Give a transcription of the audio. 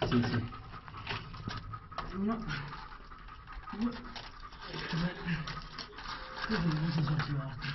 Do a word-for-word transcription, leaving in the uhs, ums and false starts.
Sì, sì. Uno, due, tre. Io non so se ci va.